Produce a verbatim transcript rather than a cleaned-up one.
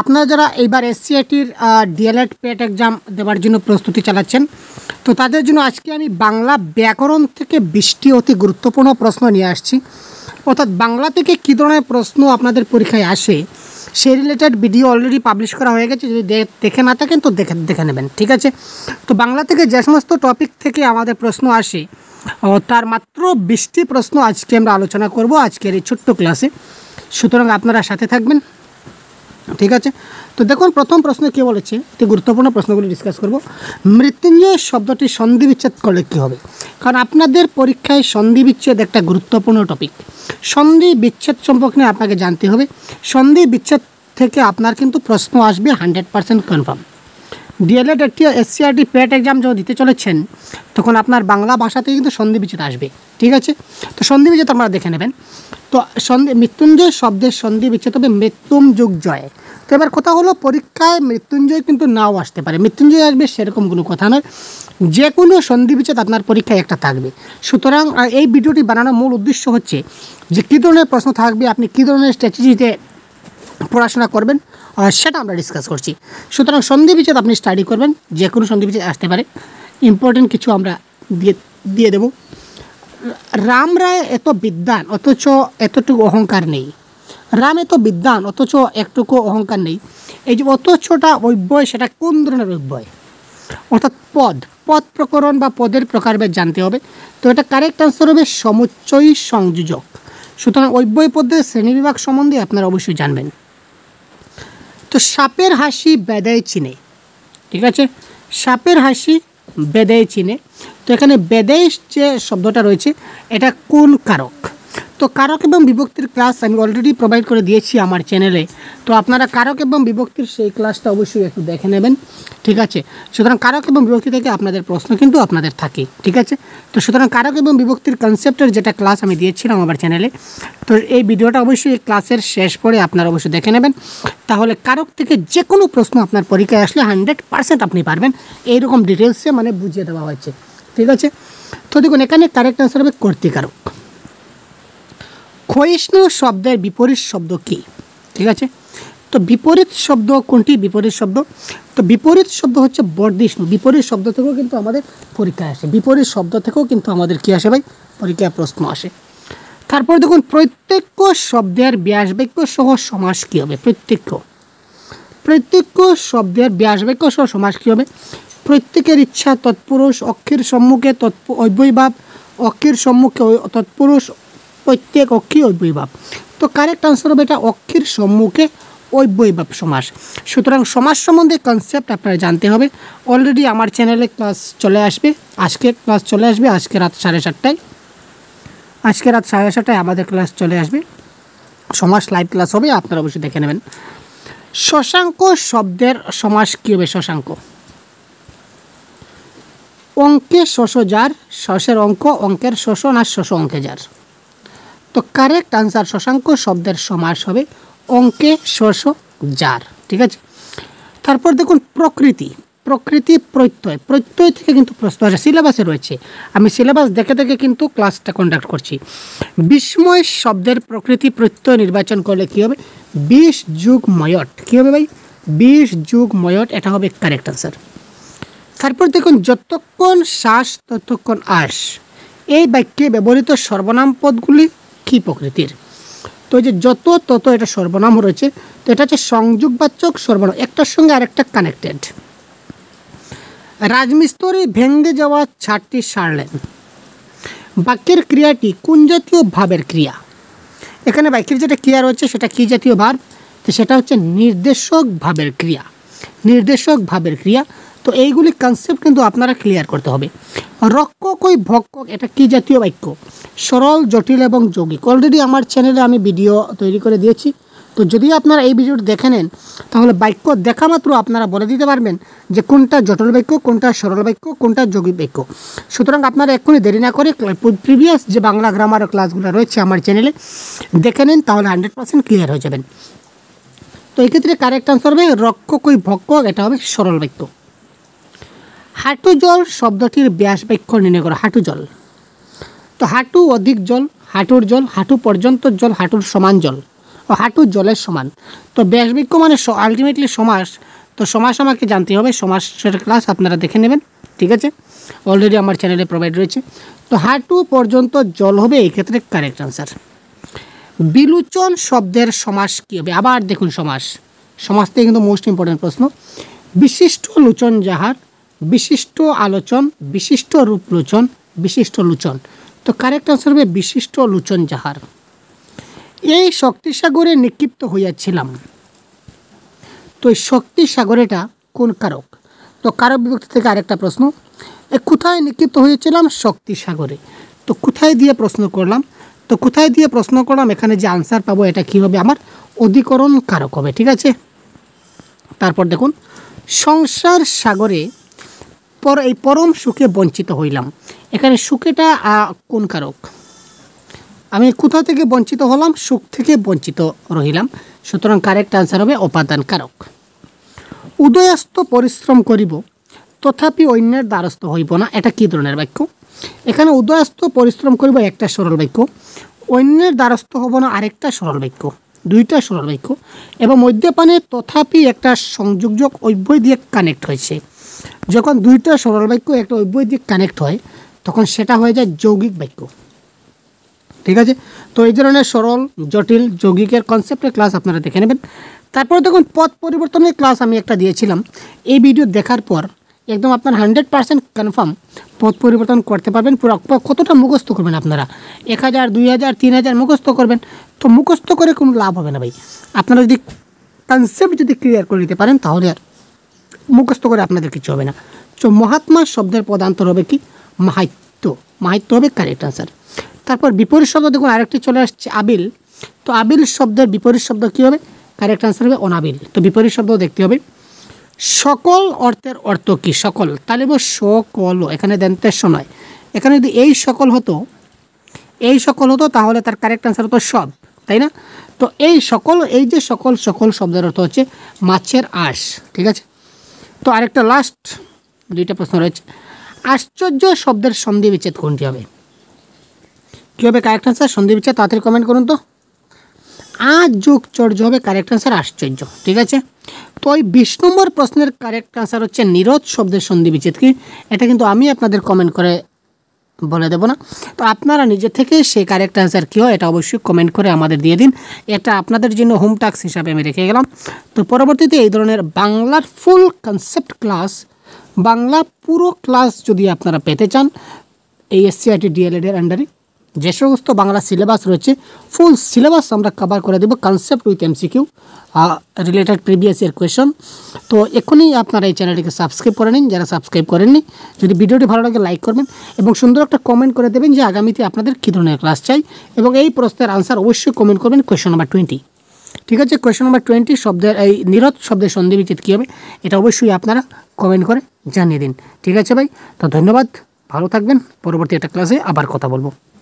আপনারা যারা এইবার এসসিআইটির ডিএলএড পেট এক্সাম দেওয়ার জন্য প্রস্তুতি চালাচ্ছেন, তো তাদের জন্য আজকে আমি বাংলা ব্যাকরণ থেকে বিশটি অতি গুরুত্বপূর্ণ প্রশ্ন নিয়ে আসছি। অর্থাৎ বাংলা থেকে কী ধরনের প্রশ্ন আপনাদের পরীক্ষায় আসে সেই রিলেটেড ভিডিও অলরেডি পাবলিশ করা হয়ে গেছে। যদি দেখে না থাকেন তো দেখে দেখে নেবেন, ঠিক আছে। তো বাংলা থেকে যে সমস্ত টপিক থেকে আমাদের প্রশ্ন আসে তার মাত্র বিশটি প্রশ্ন আজকে আমরা আলোচনা করব আজকের এই ছোট্ট ক্লাসে। সুতরাং আপনারা সাথে থাকবেন, ঠিক আছে। তো দেখুন প্রথম প্রশ্ন কী বলেছে, একটি গুরুত্বপূর্ণ প্রশ্নগুলি ডিসকাস করব। মৃত্যুঞ্জয় শব্দটি সন্ধি বিচ্ছেদ করলে কী হবে? কারণ আপনাদের পরীক্ষায় সন্ধি বিচ্ছেদ একটা গুরুত্বপূর্ণ টপিক। সন্ধি বিচ্ছেদ সম্পর্কে আপনাকে জানতে হবে। সন্ধি বিচ্ছেদ থেকে আপনার কিন্তু প্রশ্ন আসবে হান্ড্রেড পার্সেন্ট কনফার্ম। ডিএলএড একটি এসসিআরটি পেট এক্সাম যখন দিতে চলেছেন তখন আপনার বাংলা ভাষাতে কিন্তু সন্ধি বিচ্ছেদ আসবে, ঠিক আছে। তো সন্ধি বিচ্ছেদ আপনারা দেখে নেবেন। তো সন্ধি মৃত্যুঞ্জয় শব্দের সন্ধি বিচ্ছেদ হবে মৃত্যুম যুগ জয়। তো এবার কথা হলো পরীক্ষায় মৃত্যুঞ্জয় কিন্তু নাও আসতে পারে, মৃত্যুঞ্জয় আসবে সেরকম কোনো কথা নয়, যে কোনো সন্ধি বিচ্ছেদ আপনার পরীক্ষায় একটা থাকবে। সুতরাং এই ভিডিওটি বানানোর মূল উদ্দেশ্য হচ্ছে যে কী ধরনের প্রশ্ন থাকবে, আপনি কী ধরনের স্ট্র্যাটেজিতে পড়াশোনা করবেন সেটা আমরা ডিসকাস করছি। সুতরাং সন্ধি বিচ্ছেদ আপনি স্টাডি করবেন, যে কোনো সন্ধি বিচ্ছেদ আসতে পারে। ইম্পর্টেন্ট কিছু আমরা দিয়ে দিয়ে দেব। রাম রায় এত বিদ্বান অথচ এতটুকু অহংকার নেই। রাম এত বিদ্বান অথচ একটুকু অহংকার নেই। এই যে অথচটা অব্যয়, সেটা কোন ধরনের অব্যয়? অর্থাৎ পদ পদ প্রকরণ বা পদের প্রকারভেদ জানতে হবে। তো এটা কারেক্ট আনসার হবে সমুচ্চয়ী সংযোজক। সুতরাং অব্যয় পদের শ্রেণীবিভাগ সম্বন্ধে আপনারা অবশ্যই জানবেন। তো সাপের হাসি বেদায় চিনে, ঠিক আছে। সাপের হাসি বেদায় চিনে। তো এখানে বেদায় যে শব্দটা রয়েছে এটা কোন কারক? তো কারক এবং বিভক্তির ক্লাস আমি অলরেডি প্রোভাইড করে দিয়েছি আমার চ্যানেলে। তো আপনারা কারক এবং বিভক্তির সেই ক্লাসটা অবশ্যই একটু দেখে নেবেন, ঠিক আছে। সুতরাং কারক এবং বিভক্তি থেকে আপনাদের প্রশ্ন কিন্তু আপনাদের থাকে, ঠিক আছে। তো সুতরাং কারক এবং বিভক্তির কনসেপ্টের যেটা ক্লাস আমি দিয়েছিলাম আমার চ্যানেলে, তো এই ভিডিওটা অবশ্যই ক্লাসের শেষ পরে আপনারা অবশ্যই দেখে নেবেন। তাহলে কারক থেকে যে কোনো প্রশ্ন আপনার পরীক্ষায় আসলে হান্ড্রেড পার্সেন্ট আপনি পারবেন, এইরকম ডিটেলসে মানে বুঝিয়ে দেওয়া হয়েছে, ঠিক আছে। তো দেখুন এখানে কারেক্ট আনসার হবে কর্তৃকারক। ক্ষয়িষ্ণু শব্দের বিপরীত শব্দ কী? ঠিক আছে। তো বিপরীত শব্দ কোনটি? বিপরীত শব্দ, তো বিপরীত শব্দ হচ্ছে বর্ধিষ্ণু। বিপরীত শব্দ থেকেও কিন্তু আমাদের পরীক্ষায় আসে, বিপরীত শব্দ থেকেও কিন্তু আমাদের কী আসে ভাই? পরীক্ষায় প্রশ্ন আসে। তারপর দেখুন প্রত্যেক শব্দের ব্যাস বাক্য সহ সমাস কী হবে? প্রত্যেক প্রত্যেক শব্দের ব্যাস বাক্য সহ সমাস কী হবে? প্রত্যেকের ইচ্ছা তৎপুরুষ, অক্ষের সম্মুখে তৎপ অব্যয়ভাব, অক্ষের সম্মুখে তৎপুরুষ, প্রত্যেক অক্ষী অব্যয়ভাব। তো কারেক্ট আনসার হবে এটা অক্ষের সম্মুখে অব্যয়ভাব সমাস। সুতরাং সমাস সম্বন্ধে কনসেপ্ট আপনারা জানতে হবে। অলরেডি আমার চ্যানেলে ক্লাস চলে আসবে, আজকে ক্লাস চলে আসবে আজকে রাত সাড়ে সাতটায় আজকে রাত সাড়ে সাতটায় আমাদের ক্লাস চলে আসবে, সমাস লাইভ ক্লাস হবে, আপনারা অবশ্যই দেখে নেবেন। শশাঙ্ক শব্দের সমাস কী হবে? শশাঙ্ক অঙ্কে শশ যার, শশের অঙ্ক, অঙ্কের শশ না শশ অঙ্কে যার। তো কারেক্ট আনসার শশাঙ্ক শব্দের সমাস হবে অঙ্কে শশ যার, ঠিক আছে। তারপর দেখুন প্রকৃতি। প্রকৃতি প্রত্যয়, প্রত্যয় থেকে কিন্তু প্রশ্ন আসে, সিলেবাসে রয়েছে। আমি সিলেবাস দেখে দেখে কিন্তু ক্লাসটা কন্ডাক্ট করছি। বিস্ময় শব্দের প্রকৃতি প্রত্যয় নির্বাচন করলে কী হবে? বিশ যুগ ময়ট। কী হবে ভাই? বিশ যুগ ময়ট, এটা হবে কারেক্ট আনসার। তারপর দেখুন যতক্ষণ শ্বাস ততক্ষণ আশ, এই বাক্যে ব্যবহৃত সর্বনাম পদগুলি কী প্রকৃতির? তো যে যত তত এটা সর্বনাম রয়েছে, তো এটা হচ্ছে সংযোগবাচক সর্বনাম, একটার সঙ্গে আরেকটা কানেক্টেড। রাজমিস্ত্রি ভেঙে যাওয়া ছাদটি সারলেন, বাক্যের ক্রিয়াটি কোন জাতীয় ভাবের ক্রিয়া? এখানে বাক্যের যেটা ক্রিয়া রয়েছে সেটা কী জাতীয় ভাব? তো সেটা হচ্ছে নির্দেশক ভাবের ক্রিয়া, নির্দেশক ভাবের ক্রিয়া। তো এইগুলি কনসেপ্ট কিন্তু আপনারা ক্লিয়ার করতে হবে। রক্ষক ওই ভক্ষক, এটা কী জাতীয় বাক্য? সরল, জটিল এবং যৌগিক। অলরেডি আমার চ্যানেলে আমি ভিডিও তৈরি করে দিয়েছি। তো যদি আপনারা এই ভিডিওটি দেখে নেন তাহলে বাক্য দেখা মাত্র আপনারা বলে দিতে পারবেন যে কোনটা জটিল বাক্য, কোনটা সরল বাক্য, কোনটা যৌগিক বাক্য। সুতরাং আপনারা এক্ষুনি দেরি না করে প্রিভিয়াস যে বাংলা গ্রামার ক্লাসগুলো রয়েছে আমার চ্যানেলে দেখে নেন, তাহলে হান্ড্রেড পার্সেন্ট ক্লিয়ার হয়ে যাবেন। তো এক্ষেত্রে কারেক্ট আনসার হবে রক্ষক ওই ভক্ষক, এটা হবে সরল বাক্য। হাঁটু জল শব্দটির ব্যাস বাক্য নির্ণয় করো। হাঁটু জল, তো হাঁটু অধিক জল, হাঁটুর জল, হাঁটু পর্যন্ত জল, হাঁটুর সমান জল, ও হাঁটু জলের সমান। তো ব্যাস বাক্য মানে আলটিমেটলি সমাস। তো সমাস আমাকে জানতে হবে, সমাসের ক্লাস আপনারা দেখে নেবেন, ঠিক আছে, অলরেডি আমার চ্যানেলে প্রোভাইড রয়েছে। তো হাঁটু পর্যন্ত জল হবে এই ক্ষেত্রে কারেক্ট আনসার। বিলোচন শব্দের সমাস কী হবে? আবার দেখুন সমাস, সমাস থেকে কিন্তু মোস্ট ইম্পর্টেন্ট প্রশ্ন। বিশিষ্ট লোচন যাহার, বিশিষ্ট আলোচন, বিশিষ্ট রূপলোচন, বিশিষ্ট লোচন। তো কারেক্ট আনসার হবে বিশিষ্ট লোচন যাহার। এই শক্তিসাগরে নিক্ষিপ্ত হইয়াছিলাম। তো এই শক্তিসাগরেটা কোন কারক? তো কারক বিভক্তি থেকে আরেকটা প্রশ্ন, এ কোথায় নিক্ষিপ্ত হয়েছিলাম? শক্তিসাগরে। তো কোথায় দিয়ে প্রশ্ন করলাম? তো কোথায় দিয়ে প্রশ্ন করলাম, এখানে যে আনসার পাবো এটা কী হবে? আমার অধিকরণ কারক হবে, ঠিক আছে। তারপর দেখুন, সংসার সাগরে পর এই পরম সুখে বঞ্চিত হইলাম। এখানে সুখেটা কোন কারক? আমি কোথা থেকে বঞ্চিত হলাম? সুখ থেকে বঞ্চিত রহিলাম, সুতরাং কারেক্ট আনসার হবে অপাদান কারক। উদয়াস্ত পরিশ্রম করিব তথাপি অন্যের দ্বারস্থ হইব না, এটা কী ধরনের বাক্য? এখানে উদয়াস্ত পরিশ্রম করিব একটা সরল বাক্য, অন্যের দ্বারস্থ হব না আরেকটা সরল বাক্য, দুইটা সরল বাক্য, এবং মদ্যপানে তথাপি একটা সংযোগযোগ অব্যয় দিয়ে কানেক্ট হয়েছে। যখন দুইটা সরল বাক্য একটা অব্যয় দিয়ে কানেক্ট হয় তখন সেটা হয়ে যায় যৌগিক বাক্য, ঠিক আছে। তো এই ধরনের সরল জটিল যৌগিকের কনসেপ্টের ক্লাস আপনারা দেখে নেবেন। তারপরে দেখুন পথ পরিবর্তনের ক্লাস আমি একটা দিয়েছিলাম, এই ভিডিও দেখার পর একদম আপনার হান্ড্রেড পার্সেন্ট কনফার্ম পথ পরিবর্তন করতে পারবেন। পুরো কতটা মুখস্থ করবেন আপনারা? এক হাজার দুই হাজার তিন হাজার মুখস্থ করবেন, তো মুখস্থ করে কোনো লাভ হবে না ভাই। আপনারা যদি কনসেপ্ট যদি ক্লিয়ার করে নিতে পারেন তাহলে আর মুখস্থ করে আপনাদের কিছু হবে না। তো মহাত্মা শব্দের পদান্তর হবে কি? মাহাত্য। মাহাত্য হবে কারেক্ট আনসার। তারপর বিপরীত শব্দ দেখুন আরেকটি চলে আসছে আবিল। তো আবিল শব্দের বিপরীত শব্দ কী হবে? কারেক্ট আনসার হবে অনাবিল। তো বিপরীত শব্দ দেখতে হবে। সকল অর্থের অর্থ কি? সকল, তাহলে সকল, এখানে দেন্তেশ নয়, এখানে যদি এই সকল হতো, এই সকল হতো তাহলে তার কারেক্ট আনসার হতো সব, তাই না? তো এই সকল, এই যে সকল, সকল শব্দের অর্থ হচ্ছে মাছের আঁশ, ঠিক আছে। তো আরেকটা লাস্ট দুইটা প্রশ্ন রয়েছে, আশ্চর্য শব্দের সন্ধি বিচ্ছেদ কোনটি হবে? কী হবে কারেক্ট আনসার? সন্ধি বিচ্ছেদ, তাড়াতাড়ি কমেন্ট করুন তো। আজ যোগ চর্য হবে কারেক্ট আনসার আশ্চর্য, ঠিক আছে। তো ওই বিশ নম্বর প্রশ্নের কারেক্ট আনসার হচ্ছে নিরোধ শব্দের সন্ধি বিচ্ছেদ কি? এটা কিন্তু আমি আপনাদের কমেন্ট করে বলে দেবো না, তো আপনারা নিজে থেকে সেই কারেক্ট আনসার কী হয় এটা অবশ্যই কমেন্ট করে আমাদের দিয়ে দিন। এটা আপনাদের জন্য হোম টাস্ক হিসাবে আমি রেখে গেলাম। তো পরবর্তীতে এই ধরনের বাংলার ফুল কনসেপ্ট ক্লাস, বাংলা পুরো ক্লাস যদি আপনারা পেতে চান, এই এসসিআইটি ডিএলএডের আন্ডারে যে সমস্ত বাংলা সিলেবাস রয়েছে ফুল সিলেবাস আমরা কভার করে দেবো, concept with MCQ related previous year question. তো এখনই আপনারা এই চ্যানেলটিকে সাবস্ক্রাইব করে নিন যারা সাবস্ক্রাইব করেননি। যদি ভিডিওটি ভালো লাগে লাইক করবেন এবং সুন্দর একটা কমেন্ট করে দেবেন যে আগামীতে আপনাদের কী ধরনের ক্লাস চাই, এবং এই প্রশ্নের আনসার অবশ্যই কমেন্ট করবেন কোয়েশন নাম্বার টোয়েন্টি, ঠিক আছে। কোয়েশন নাম্বার টোয়েন্টি শব্দের এই নিরোধ শব্দের সন্ধি বিচ্ছেদ কী হবে এটা অবশ্যই আপনারা কমেন্ট করে জানিয়ে দিন, ঠিক আছে ভাই। তো ধন্যবাদ, ভালো থাকবেন, পরবর্তী একটা ক্লাসে আবার কথা বলবো।